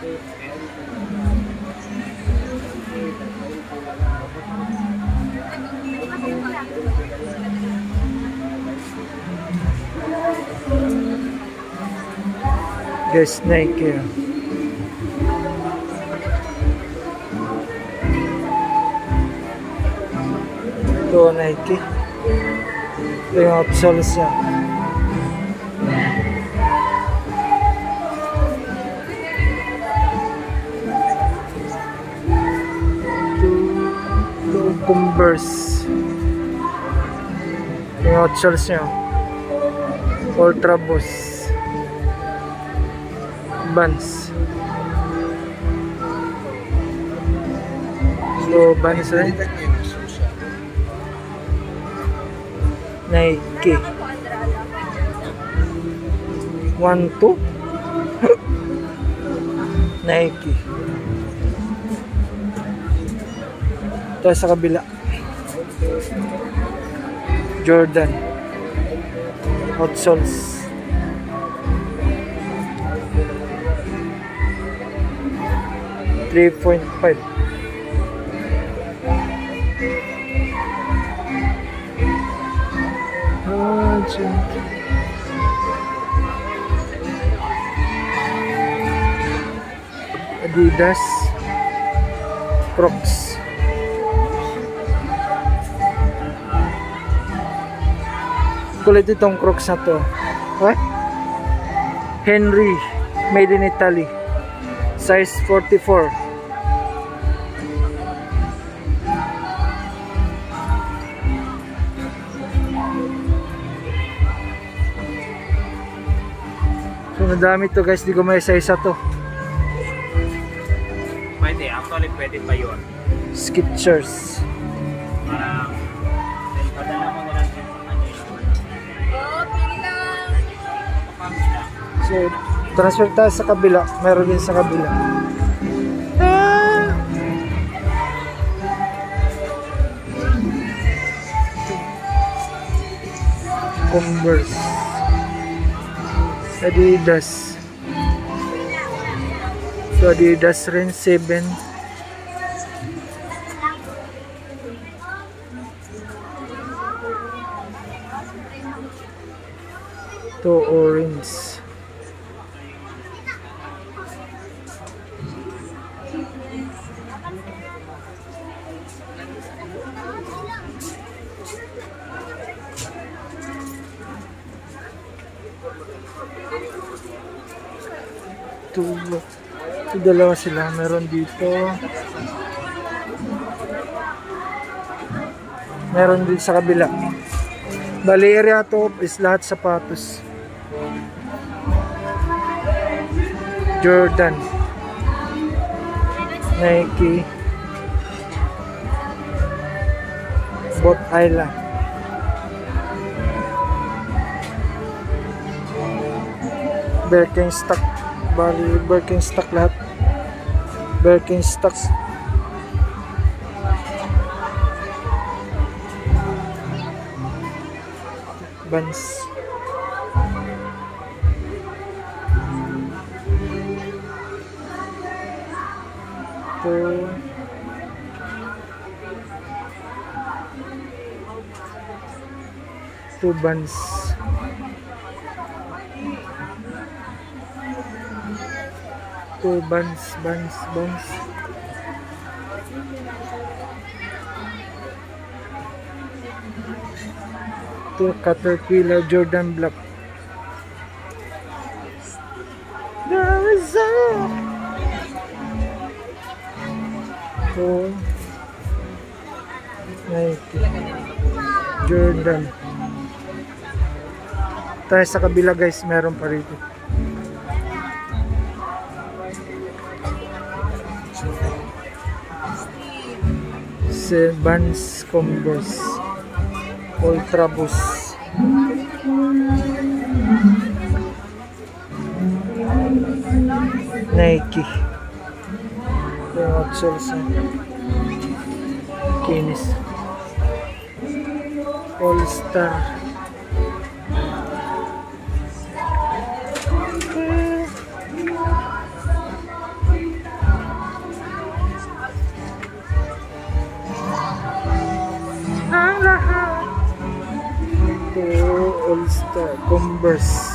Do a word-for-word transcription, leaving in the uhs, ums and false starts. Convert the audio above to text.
Guys, Nike. Ito Nike. Ito yung outsoles niya. Ito Converse. Ito yung outsoles niya. Ultra Boost. Vans. So, Vans rin. Nike. One, two. Nike. Ito sa kabila. Jordan. Outsoles. three point five. Oh, Adidas Crocs. Kulit itong Crocs na to. What? Henry, made in Italy. Size forty-four. So madami to guys, di ko may isa-isa to. Pwede, actually pwede pa yun. Skechers. Parang padala mo na lang yung ano yun. Oo, pili lang. So transfer tayo sa kabila. Meron din sa kabila. Ah! Converse. Adidas. So Adidas rin seven. To orange. Ito, ito dalawa sila. Meron dito. Meron din sa kabila. Bali area to is lahat sapatos. Jordan, Nike, Boat Island. Birkenstock. Bali Birkenstock lahat. Birkenstocks. Vans. Ito. Ito Vans. Ito Vans, Vans, Vans. Ito Caterpillar Jordan Black. There is a ito Nike Jordan. Tayo sa kabila guys, meron pa rito. Vans, Converse, Ultra Boost. Nike. Yung outsoles na kinis. All Star. All Star Converse.